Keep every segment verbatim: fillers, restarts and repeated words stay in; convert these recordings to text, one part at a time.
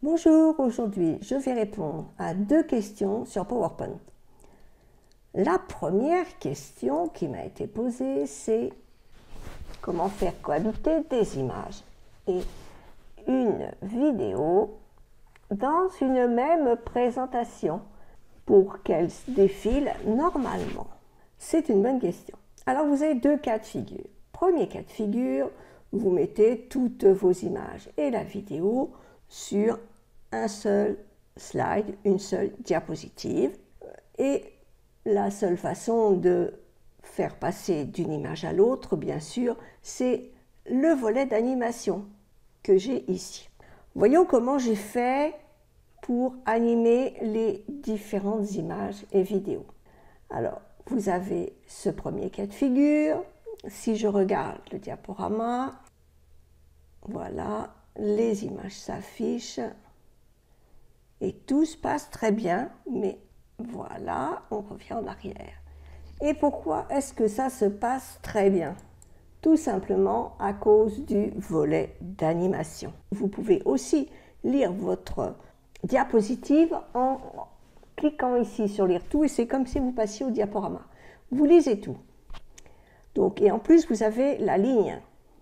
Bonjour, aujourd'hui je vais répondre à deux questions sur PowerPoint. La première question qui m'a été posée, c'est comment faire cohabiter des images et une vidéo dans une même présentation pour qu'elles défilent normalement. C'est une bonne question. Alors vous avez deux cas de figure. Premier cas de figure, vous mettez toutes vos images et la vidéo sur un seul slide, une seule diapositive. Et la seule façon de faire passer d'une image à l'autre, bien sûr, c'est le volet d'animation que j'ai ici. Voyons comment j'ai fait pour animer les différentes images et vidéos. Alors, vous avez ce premier cas de figure. Si je regarde le diaporama, voilà, les images s'affichent et tout se passe très bien, mais voilà, on revient en arrière. Et pourquoi est-ce que ça se passe très bien? Tout simplement à cause du volet d'animation. Vous pouvez aussi lire votre diapositive en cliquant ici sur lire tout et c'est comme si vous passiez au diaporama. Vous lisez tout. Donc, et en plus, vous avez la ligne.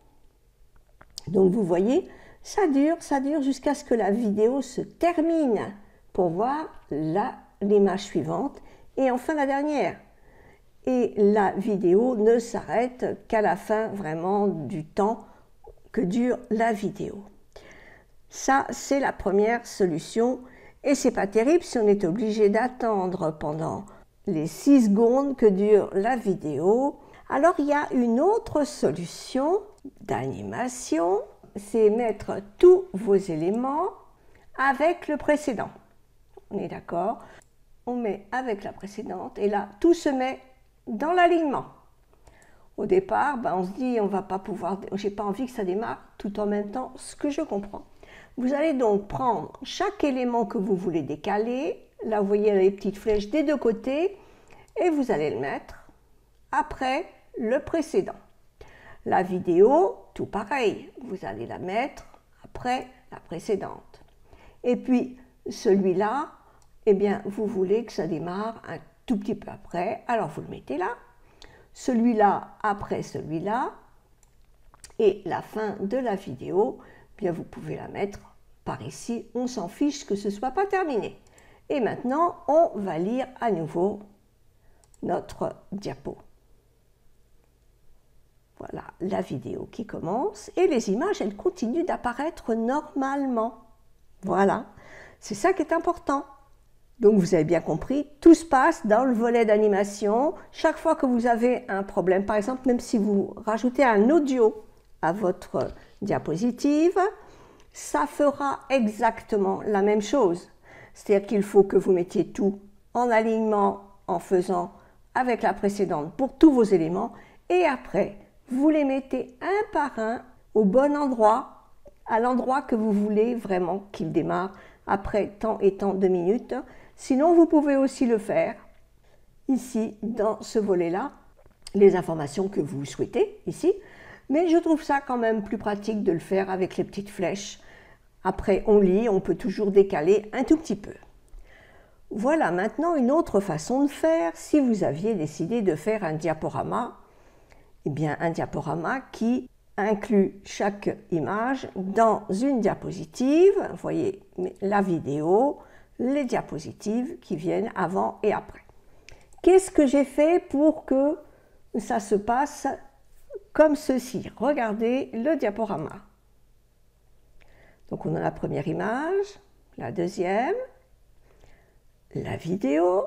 Donc, vous voyez, ça dure, ça dure jusqu'à ce que la vidéo se termine pour voir l'image suivante et enfin la dernière. Et la vidéo ne s'arrête qu'à la fin vraiment du temps que dure la vidéo. Ça, c'est la première solution et c'est pas terrible si on est obligé d'attendre pendant les six secondes que dure la vidéo. Alors, il y a une autre solution d'animation, c'est mettre tous vos éléments avec le précédent. On est d'accord? On met avec la précédente et là, tout se met dans l'alignement. Au départ, ben, on se dit, on va pas pouvoir, j'ai pas envie que ça démarre tout en même temps, ce que je comprends. Vous allez donc prendre chaque élément que vous voulez décaler, là vous voyez les petites flèches des deux côtés, et vous allez le mettre après le précédent. La vidéo, tout pareil, vous allez la mettre après la précédente. Et puis celui-là, eh bien, vous voulez que ça démarre un tout petit peu après, alors vous le mettez là. Celui-là après celui-là, et la fin de la vidéo, eh bien, vous pouvez la mettre par ici, on s'en fiche que ce ne soit pas terminé. Et maintenant, on va lire à nouveau notre diapo. Voilà la vidéo qui commence et les images, elles continuent d'apparaître normalement. Voilà, c'est ça qui est important. Donc vous avez bien compris, tout se passe dans le volet d'animation. Chaque fois que vous avez un problème, par exemple, même si vous rajoutez un audio à votre diapositive, ça fera exactement la même chose. C'est-à-dire qu'il faut que vous mettiez tout en alignement en faisant avec la précédente pour tous vos éléments et après, vous les mettez un par un au bon endroit, à l'endroit que vous voulez vraiment qu'il démarre après tant et tant de minutes. Sinon, vous pouvez aussi le faire ici, dans ce volet-là, les informations que vous souhaitez ici. Mais je trouve ça quand même plus pratique de le faire avec les petites flèches. Après, on lit, on peut toujours décaler un tout petit peu. Voilà maintenant une autre façon de faire si vous aviez décidé de faire un diaporama. Eh bien, un diaporama qui inclut chaque image dans une diapositive. Vous voyez la vidéo, les diapositives qui viennent avant et après. Qu'est-ce que j'ai fait pour que ça se passe comme ceci? Regardez le diaporama. Donc on a la première image, la deuxième, la vidéo,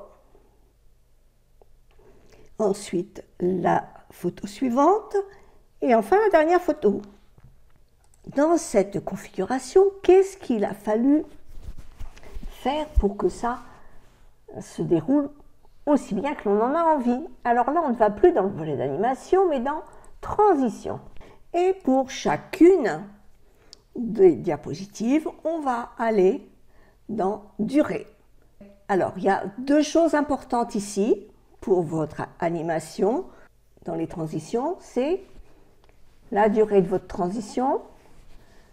ensuite la photo suivante et enfin la dernière photo. Dans cette configuration, qu'est-ce qu'il a fallu faire pour que ça se déroule aussi bien que l'on en a envie? Alors là, on ne va plus dans le volet d'animation, mais dans transition. Et pour chacune des diapositives, on va aller dans durée. Alors, il y a deux choses importantes ici pour votre animation dans les transitions, c'est la durée de votre transition,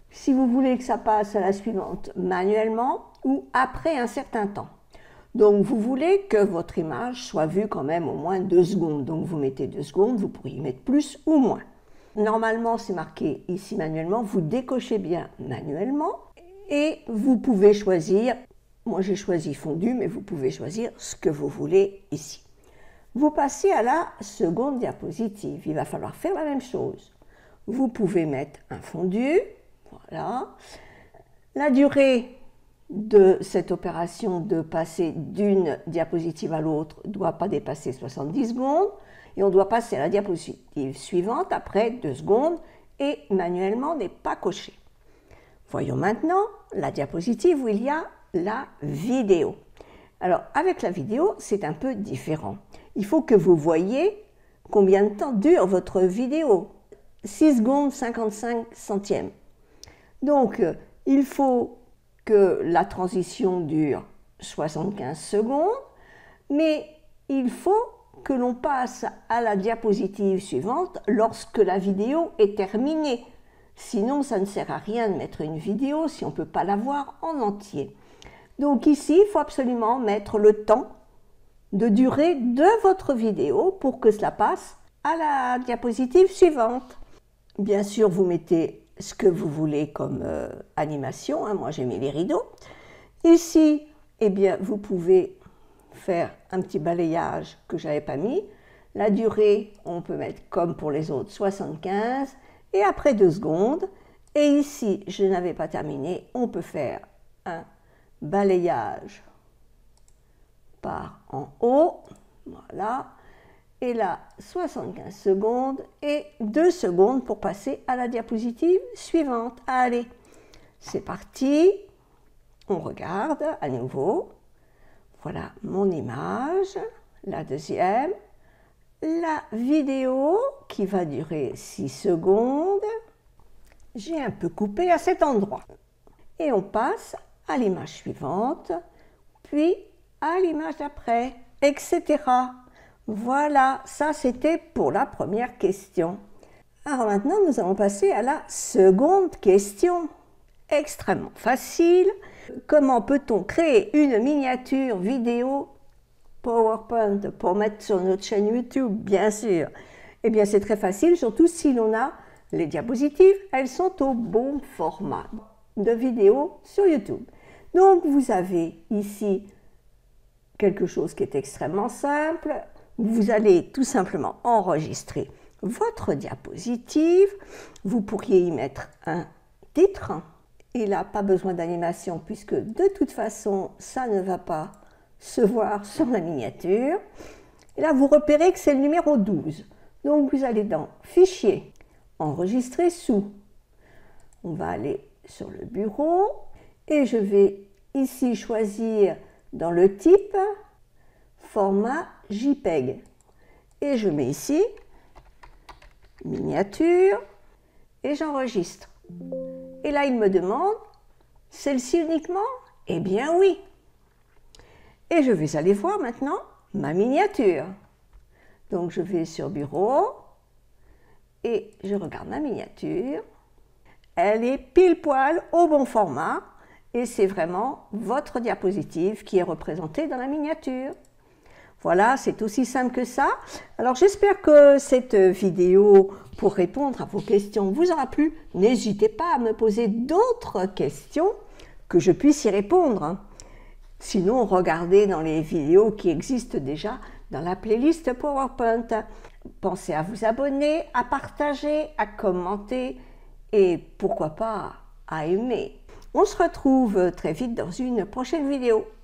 si vous voulez que ça passe à la suivante manuellement ou après un certain temps. Donc vous voulez que votre image soit vue quand même au moins deux secondes. Donc vous mettez deux secondes, vous pourriez mettre plus ou moins. Normalement c'est marqué ici manuellement, vous décochez bien manuellement et vous pouvez choisir, moi j'ai choisi fondu, mais vous pouvez choisir ce que vous voulez ici. Vous passez à la seconde diapositive, il va falloir faire la même chose. Vous pouvez mettre un fondu, voilà. La durée de cette opération de passer d'une diapositive à l'autre ne doit pas dépasser soixante-dix secondes et on doit passer à la diapositive suivante après deux secondes et manuellement n'est pas coché. Voyons maintenant la diapositive où il y a la vidéo. Alors avec la vidéo c'est un peu différent. Il faut que vous voyiez combien de temps dure votre vidéo. six secondes cinquante-cinq centièmes. Donc il faut que la transition dure soixante-quinze secondes, mais il faut que l'on passe à la diapositive suivante lorsque la vidéo est terminée. Sinon, ça ne sert à rien de mettre une vidéo si on ne peut pas la voir en entier. Donc ici, il faut absolument mettre le temps de durée de votre vidéo pour que cela passe à la diapositive suivante. Bien sûr, vous mettez ce que vous voulez comme euh, animation, hein. Moi j'ai mis les rideaux. Ici, eh bien, vous pouvez faire un petit balayage que je n'avais pas mis. La durée, on peut mettre comme pour les autres soixante-quinze et après deux secondes. Et ici, je n'avais pas terminé, on peut faire un balayage par en haut, voilà. Et là, soixante-quinze secondes et deux secondes pour passer à la diapositive suivante. Allez, c'est parti. On regarde à nouveau. Voilà mon image, la deuxième. La vidéo qui va durer six secondes. J'ai un peu coupé à cet endroit. Et on passe à l'image suivante, puis à l'image d'après, et cetera. Voilà, ça c'était pour la première question. Alors maintenant, nous allons passer à la seconde question. Extrêmement facile. Comment peut-on créer une miniature vidéo PowerPoint pour mettre sur notre chaîne YouTube, bien sûr? Eh bien, c'est très facile, surtout si l'on a les diapositives. Elles sont au bon format de vidéo sur YouTube. Donc, vous avez ici quelque chose qui est extrêmement simple. Vous allez tout simplement enregistrer votre diapositive. Vous pourriez y mettre un titre. Et là, pas besoin d'animation puisque de toute façon, ça ne va pas se voir sur la miniature. Et là, vous repérez que c'est le numéro douze. Donc, vous allez dans Fichier, Enregistrer sous. On va aller sur le bureau et je vais ici choisir dans le type format JPEG. Et je mets ici miniature et j'enregistre. Et là, il me demande celle-ci uniquement? Eh bien oui. Et je vais aller voir maintenant ma miniature. Donc je vais sur Bureau et je regarde ma miniature. Elle est pile poil au bon format et c'est vraiment votre diapositive qui est représentée dans la miniature. Voilà, c'est aussi simple que ça. Alors j'espère que cette vidéo pour répondre à vos questions vous aura plu. N'hésitez pas à me poser d'autres questions que je puisse y répondre. Sinon, regardez dans les vidéos qui existent déjà dans la playlist PowerPoint. Pensez à vous abonner, à partager, à commenter et pourquoi pas à aimer. On se retrouve très vite dans une prochaine vidéo.